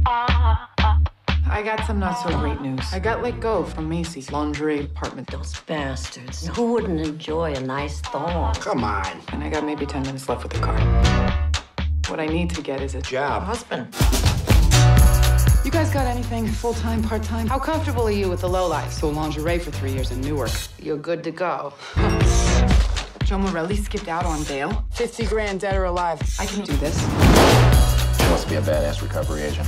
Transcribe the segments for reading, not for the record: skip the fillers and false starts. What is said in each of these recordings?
I got some not so great news. I got let go from Macy's lingerie department. Those bastards. Who wouldn't enjoy a nice thong? Come on. And I got maybe 10 minutes left with the car. What I need to get is a Job. Husband. You guys got anything full-time, part-time? How comfortable are you with the lowlife? Sold lingerie for 3 years in Newark. You're good to go. Joe Morelli skipped out on bail. 50 grand, dead or alive. I can do this. He must be a badass recovery agent.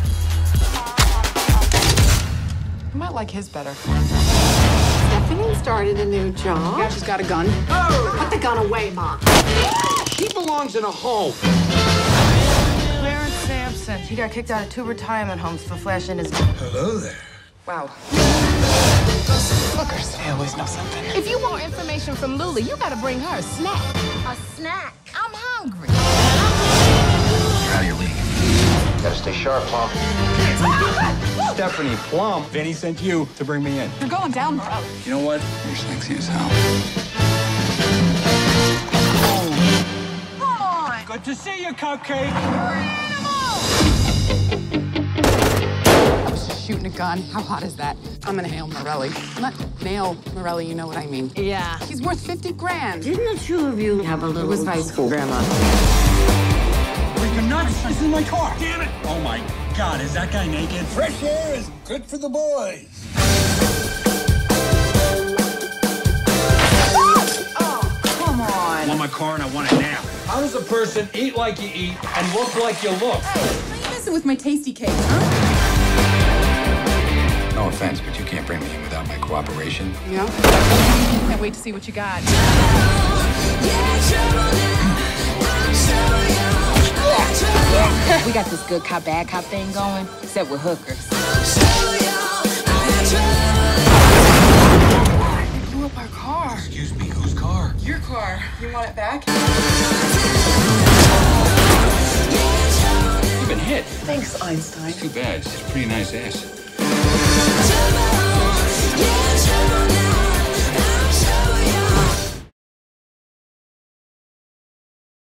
You might like his better. Stephanie started a new job. Yeah, she's got a gun. Oh! Put the gun away, Mom. He belongs in a home. Clarence Sampson. He got kicked out of 2 retirement homes for flashing his... Hello there. Wow. Hookers, they always know something. If you want information from Lulu, you gotta bring her a snack. A snack? I'm hungry. You're out of your league. Gotta stay sharp, Plum. Stephanie Plum. Vinny sent you to bring me in. You're going down, Morelli. You know what? You're sexy as hell. Come on! Good to see you, Cupcake. I was just shooting a gun. How hot is that? I'm gonna hail Morelli. Not nail Morelli, you know what I mean. Yeah. He's worth 50 grand. Didn't the two of you have a little... It was high school, Grandma. Freaking nuts. This is my car. Damn it. Oh, my God. Is that guy naked? Fresh air is good for the boys. Oh, come on. I want my car and I want it now. How does a person eat like you eat and look like you look? Hey, you messing with my tasty cake, huh? No offense, but you can't bring me in without my cooperation. Yeah? Can't wait to see what you got. We got this good cop, bad cop thing going, except with hookers. They blew up our car. Excuse me, whose car? Your car. You want it back? You've been hit. Thanks, Einstein. Too bad. She's a pretty nice ass. Yeah,